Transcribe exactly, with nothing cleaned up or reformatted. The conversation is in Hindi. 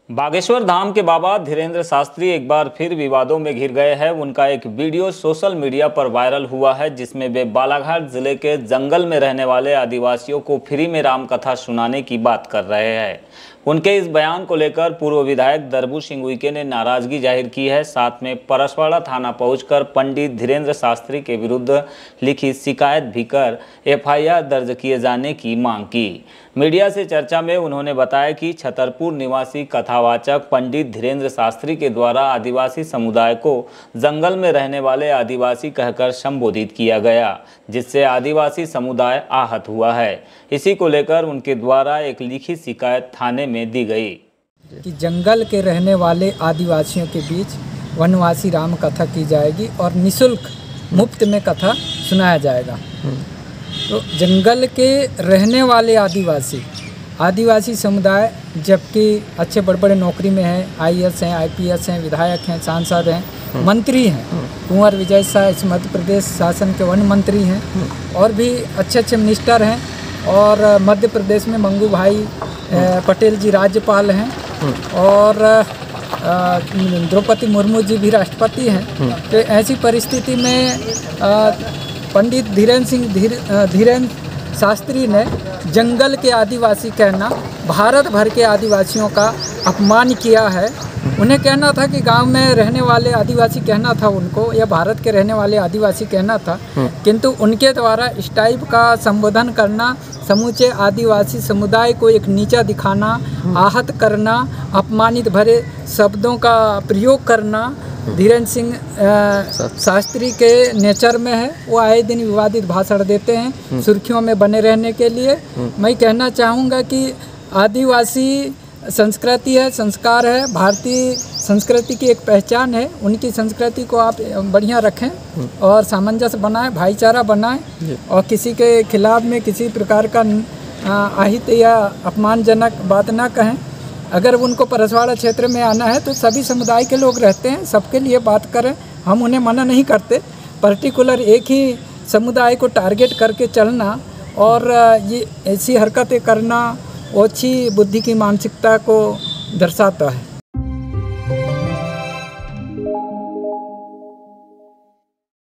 बागेश्वर धाम के बाबा धीरेन्द्र शास्त्री एक बार फिर विवादों में घिर गए हैं। उनका एक वीडियो सोशल मीडिया पर वायरल हुआ है, जिसमें वे बालाघाट जिले के जंगल में रहने वाले आदिवासियों को फ्री में राम कथा सुनाने की बात कर रहे हैं। उनके इस बयान को लेकर पूर्व विधायक दरबू सिंह उइके ने नाराजगी जाहिर की है। साथ में परसवाड़ा थाना पहुंचकर पंडित धीरेन्द्र शास्त्री के विरुद्ध लिखित शिकायत भी कर एफ आई आर दर्ज किए जाने की मांग की। मीडिया से चर्चा में उन्होंने बताया कि छतरपुर निवासी कथावाचक पंडित धीरेन्द्र शास्त्री के द्वारा आदिवासी समुदाय को जंगल में रहने वाले आदिवासी कहकर संबोधित किया गया, जिससे आदिवासी समुदाय आहत हुआ है। इसी को लेकर उनके द्वारा एक लिखित शिकायत थाने में दी गई कि जंगल के रहने वाले आदिवासियों के बीच वनवासी राम कथा की जाएगी और निःशुल्क मुफ्त में कथा सुनाया जाएगा। तो जंगल के रहने वाले आदिवासी आदिवासी समुदाय जबकि अच्छे बड़े बड़े नौकरी में हैं, आई ए एस हैं, आई पी एस हैं, विधायक हैं, सांसद हैं, मंत्री हैं। कुंवर विजय शाह इस मध्य प्रदेश शासन के वन मंत्री हैं और भी अच्छे अच्छे मिनिस्टर हैं। और मध्य प्रदेश में मंगू भाई पटेल जी राज्यपाल हैं और द्रौपदी मुर्मू जी भी राष्ट्रपति हैं। तो ऐसी परिस्थिति में पंडित धीरेन्द्र सिंह धीरेन्द्र शास्त्री ने जंगल के आदिवासी कहना भारत भर के आदिवासियों का अपमान किया है। उन्हें कहना था कि गांव में रहने वाले आदिवासी कहना था उनको, या भारत के रहने वाले आदिवासी कहना था, किंतु उनके द्वारा इस टाइप का संबोधन करना, समूचे आदिवासी समुदाय को एक नीचा दिखाना, आहत करना, अपमानित भरे शब्दों का प्रयोग करना धीरेन्द्र सिंह शास्त्री के नेचर में है। वो आए दिन विवादित भाषण देते हैं सुर्खियों में बने रहने के लिए। मैं कहना चाहूँगा कि आदिवासी संस्कृति है, संस्कार है, भारतीय संस्कृति की एक पहचान है। उनकी संस्कृति को आप बढ़िया रखें और सामंजस्य बनाएं, भाईचारा बनाएं और किसी के खिलाफ में किसी प्रकार का अहित या अपमानजनक बात ना कहें। अगर उनको परसवाड़ा क्षेत्र में आना है तो सभी समुदाय के लोग रहते हैं, सबके लिए बात करें। हम उन्हें मना नहीं करते। पर्टिकुलर एक ही समुदाय को टारगेट करके चलना और ये ऐसी हरकतें करना ओछी बुद्धि की मानसिकता को दर्शाता है।